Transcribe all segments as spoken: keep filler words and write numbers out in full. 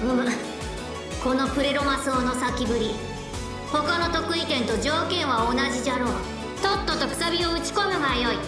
うむ、このプレロマスオの先振り、他の得意点と条件は同じじゃろう。とっととくさびを打ち込むがよい。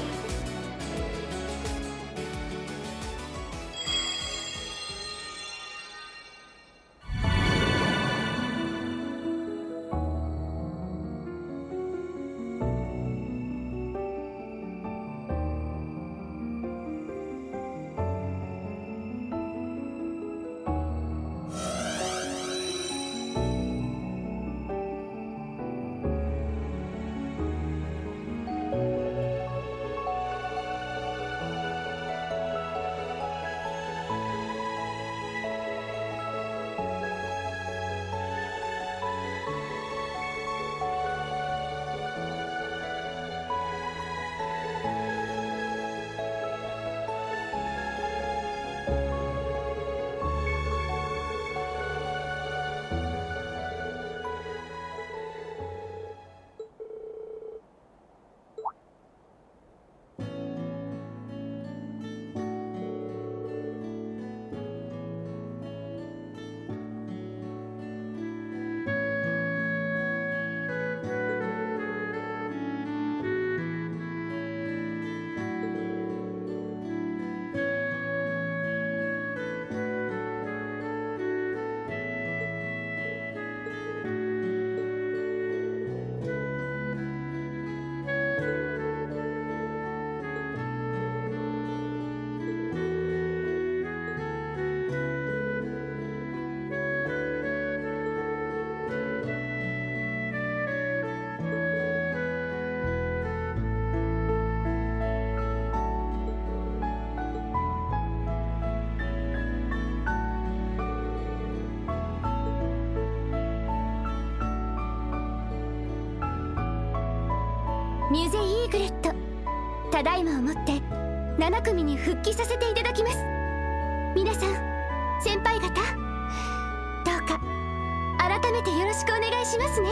ミュゼイーグレット、ただいまをもってなな組に復帰させていただきます。皆さん、先輩方、どうか改めてよろしくお願いしますね。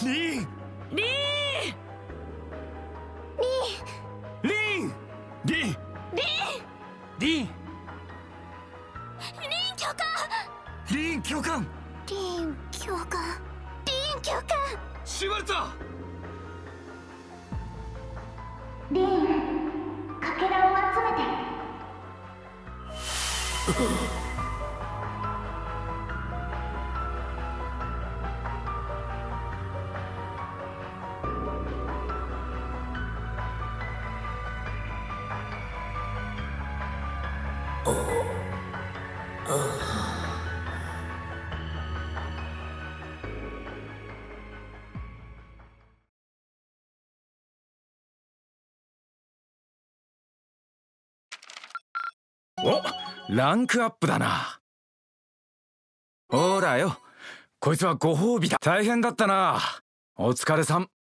リンリリンリンリンリンリンリン教官リン教官リン教官リン教官シュワルツァリンかけらを集めてお、ランクアップだな。ほらよ、こいつはご褒美だ。大変だったな。お疲れさん。